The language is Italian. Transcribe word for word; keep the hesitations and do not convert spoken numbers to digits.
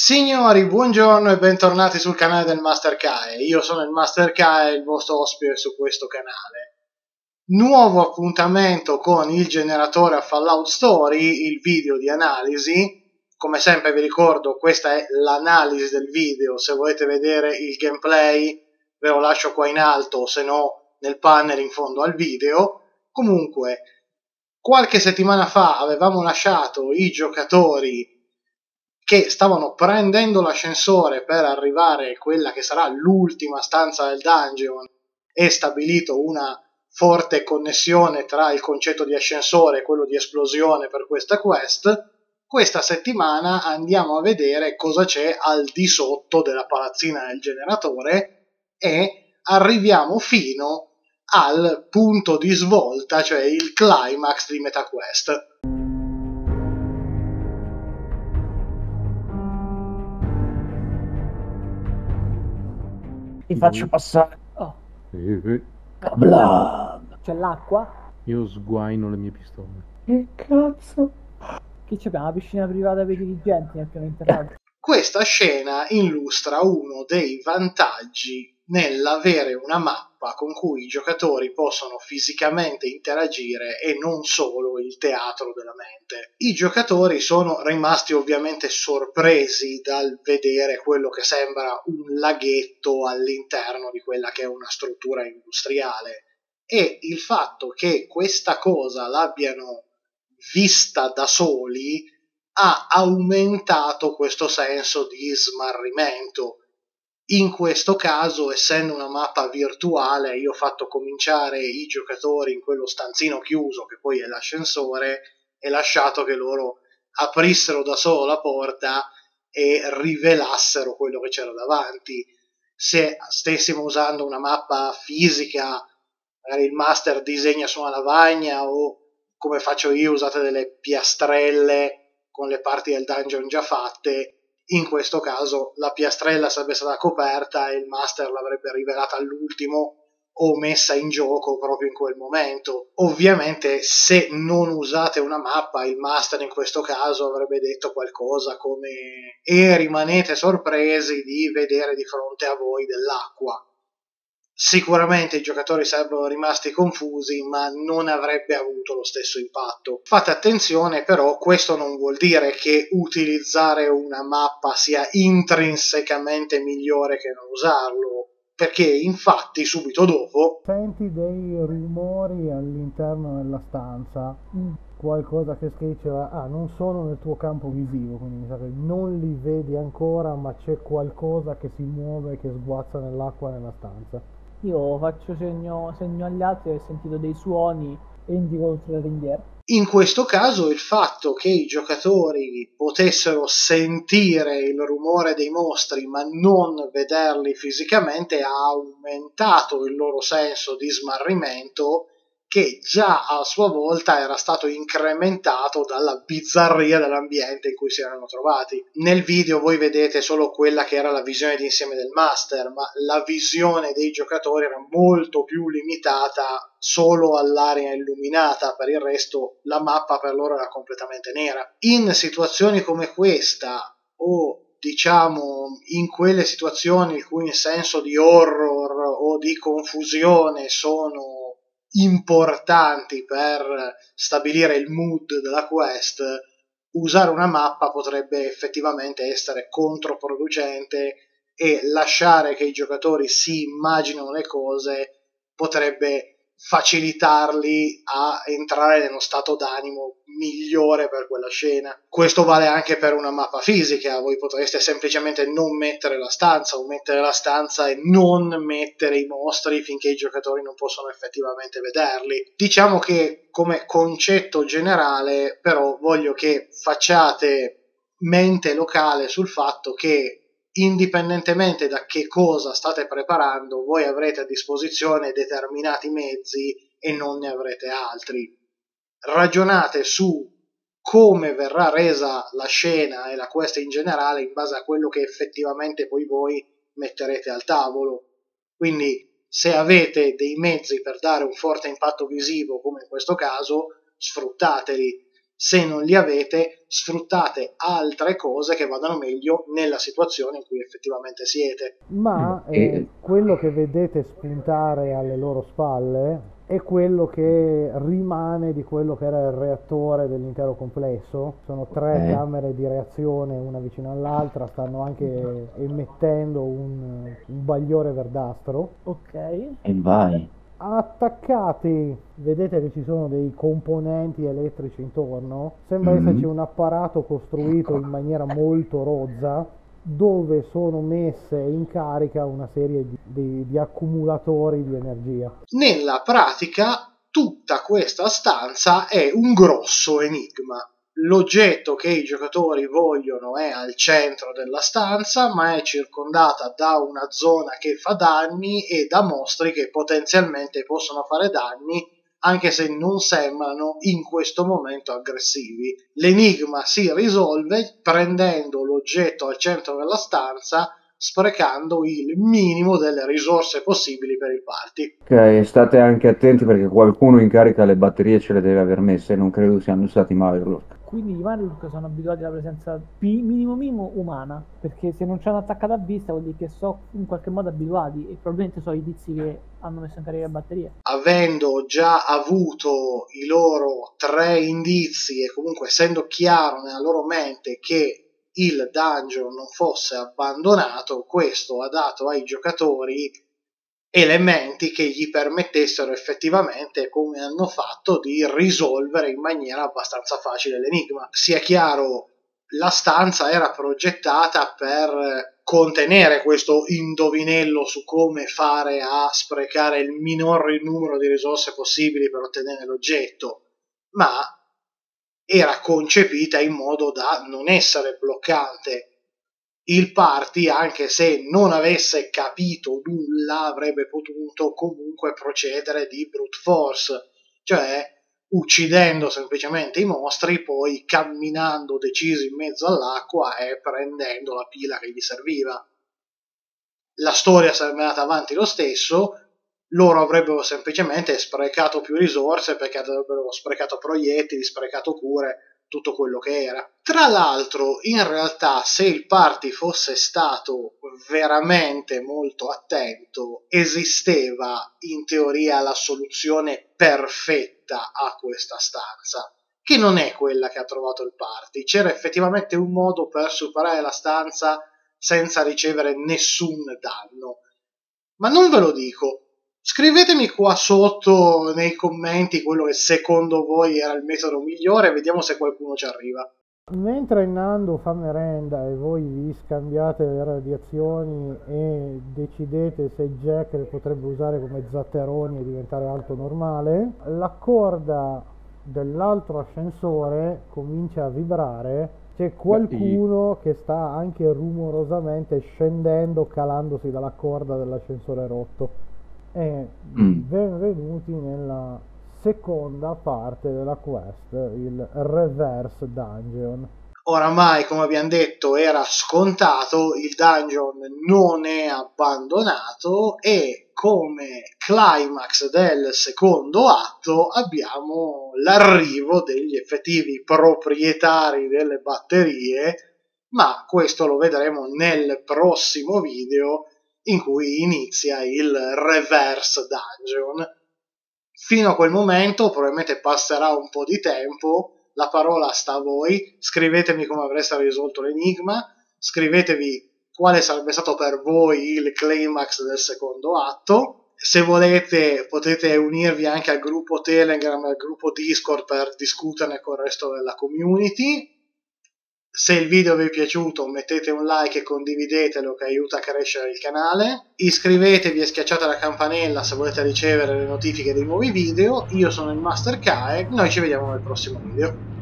Signori, buongiorno e bentornati sul canale del Master Kae. Io sono il Master Kae, il vostro ospite su questo canale. Nuovo appuntamento con il generatore a Fallout Story, il video di analisi. Come sempre vi ricordo, questa è l'analisi del video. Se volete vedere il gameplay ve lo lascio qua in alto, se no nel panel in fondo al video. Comunque, qualche settimana fa avevamo lasciato i giocatori che stavano prendendo l'ascensore per arrivare a quella che sarà l'ultima stanza del dungeon e stabilito una forte connessione tra il concetto di ascensore e quello di esplosione per questa quest. Questa settimana andiamo a vedere cosa c'è al di sotto della palazzina del generatore e arriviamo fino al punto di svolta, cioè il climax di MetaQuest. Ti faccio passare. Oh. Eh, Kablam. C'è l'acqua? Io sguaino le mie pistole. Che cazzo? Che c'abbiamo la piscina privata per i dirigenti nel piano interrato. Questa scena illustra uno dei vantaggi nell'avere una mappa con cui i giocatori possono fisicamente interagire e non solo il teatro della mente. I giocatori sono rimasti ovviamente sorpresi dal vedere quello che sembra un laghetto all'interno di quella che è una struttura industriale, e il fatto che questa cosa l'abbiano vista da soli ha aumentato questo senso di smarrimento. In questo caso, essendo una mappa virtuale, io ho fatto cominciare i giocatori in quello stanzino chiuso che poi è l'ascensore e lasciato che loro aprissero da solo la porta e rivelassero quello che c'era davanti. Se stessimo usando una mappa fisica, magari il master disegna su una lavagna o, come faccio io, usate delle piastrelle con le parti del dungeon già fatte. In questo caso la piastrella sarebbe stata coperta e il master l'avrebbe rivelata all'ultimo o messa in gioco proprio in quel momento. Ovviamente, se non usate una mappa, il master in questo caso avrebbe detto qualcosa come e rimanete sorpresi di vedere di fronte a voi dell'acqua. Sicuramente i giocatori sarebbero rimasti confusi, ma non avrebbe avuto lo stesso impatto. Fate attenzione però, questo non vuol dire che utilizzare una mappa sia intrinsecamente migliore che non usarlo, perché infatti subito dopo senti dei rumori all'interno della stanza, mm. qualcosa che scricchiola, ah, non sono nel tuo campo visivo, quindi mi sa che non li vedi ancora, ma c'è qualcosa che si muove, che sguazza nell'acqua nella stanza. Io faccio segno, segno agli altri, ho sentito dei suoni e indico oltre la ringhiera. In questo caso il fatto che i giocatori potessero sentire il rumore dei mostri ma non vederli fisicamente ha aumentato il loro senso di smarrimento, che già a sua volta era stato incrementato dalla bizzarria dell'ambiente in cui si erano trovati. Nel video voi vedete solo quella che era la visione d'insieme del master, ma la visione dei giocatori era molto più limitata solo all'area illuminata, per il resto la mappa per loro era completamente nera. In situazioni come questa, o diciamo in quelle situazioni in cui il senso di horror o di confusione sono importanti per stabilire il mood della quest, usare una mappa potrebbe effettivamente essere controproducente e lasciare che i giocatori si immaginino le cose potrebbe facilitarli a entrare nello stato d'animo migliore per quella scena. Questo vale anche per una mappa fisica. Voi potreste semplicemente non mettere la stanza o mettere la stanza e non mettere i mostri finché i giocatori non possono effettivamente vederli. Diciamo che come concetto generale però voglio che facciate mente locale sul fatto che indipendentemente da che cosa state preparando, voi avrete a disposizione determinati mezzi e non ne avrete altri. Ragionate su come verrà resa la scena e la quest in generale in base a quello che effettivamente poi voi metterete al tavolo. Quindi se avete dei mezzi per dare un forte impatto visivo, come in questo caso, sfruttateli. Se non li avete, sfruttate altre cose che vadano meglio nella situazione in cui effettivamente siete. Ma E- eh, quello che vedete spuntare alle loro spalle è quello che rimane di quello che era il reattore dell'intero complesso. Sono tre Eh. camere di reazione una vicino all'altra, stanno anche emettendo un, un bagliore verdastro. Ok. E vai. Attaccati, vedete che ci sono dei componenti elettrici intorno, sembra Mhm. esserci un apparato costruito in maniera molto rozza dove sono messe in carica una serie di, di- di accumulatori di energia. Nella pratica, tutta questa stanza è un grosso enigma. L'oggetto che i giocatori vogliono è al centro della stanza, ma è circondata da una zona che fa danni e da mostri che potenzialmente possono fare danni, anche se non sembrano in questo momento aggressivi. L'enigma si risolve prendendo l'oggetto al centro della stanza, sprecando il minimo delle risorse possibili per il party. Ok, state anche attenti perché qualcuno in carica le batterie ce le deve aver messe, non credo siano stati Mirlock. Quindi i Marlock sono abituati alla presenza pi- minimo minimo umana, perché se non c'hanno attaccata a vista vuol dire che sono in qualche modo abituati e probabilmente sono i tizi che hanno messo in carica le batterie. Avendo già avuto i loro tre indizi e comunque essendo chiaro nella loro mente che il dungeon non fosse abbandonato, questo ha dato ai giocatori elementi che gli permettessero effettivamente, come hanno fatto, di risolvere in maniera abbastanza facile l'enigma. Sia chiaro, la stanza era progettata per contenere questo indovinello su come fare a sprecare il minor numero di risorse possibili per ottenere l'oggetto, ma era concepita in modo da non essere bloccante. Il party, anche se non avesse capito nulla, avrebbe potuto comunque procedere di brute force, cioè uccidendo semplicemente i mostri, poi camminando decisi in mezzo all'acqua e prendendo la pila che gli serviva. La storia sarebbe andata avanti lo stesso, loro avrebbero semplicemente sprecato più risorse perché avrebbero sprecato proiettili, sprecato cure, tutto quello che era. Tra l'altro, in realtà, se il party fosse stato veramente molto attento, esisteva in teoria la soluzione perfetta a questa stanza, che non è quella che ha trovato il party. C'era effettivamente un modo per superare la stanza senza ricevere nessun danno. Ma non ve lo dico. Scrivetemi qua sotto nei commenti quello che secondo voi era il metodo migliore e vediamo se qualcuno ci arriva. Mentre Nando fa merenda e voi vi scambiate le radiazioni e decidete se Jack le potrebbe usare come zatteroni e diventare alto normale, la corda dell'altro ascensore comincia a vibrare. C'è qualcuno che sta anche rumorosamente scendendo, calandosi dalla corda dell'ascensore rotto. E Mm. benvenuti nella seconda parte della quest, il Reverse Dungeon. Oramai, come abbiamo detto, era scontato, il dungeon non è abbandonato e come climax del secondo atto abbiamo l'arrivo degli effettivi proprietari delle batterie, ma questo lo vedremo nel prossimo video in cui inizia il Reverse Dungeon. Fino a quel momento probabilmente passerà un po' di tempo, la parola sta a voi, scrivetemi come avreste risolto l'enigma, scrivetevi quale sarebbe stato per voi il climax del secondo atto. Se volete potete unirvi anche al gruppo Telegram e al gruppo Discord per discuterne con il resto della community. Se il video vi è piaciuto mettete un like e condividetelo, che aiuta a crescere il canale. Iscrivetevi e schiacciate la campanella se volete ricevere le notifiche dei nuovi video. Io sono il Master K e noi ci vediamo nel prossimo video.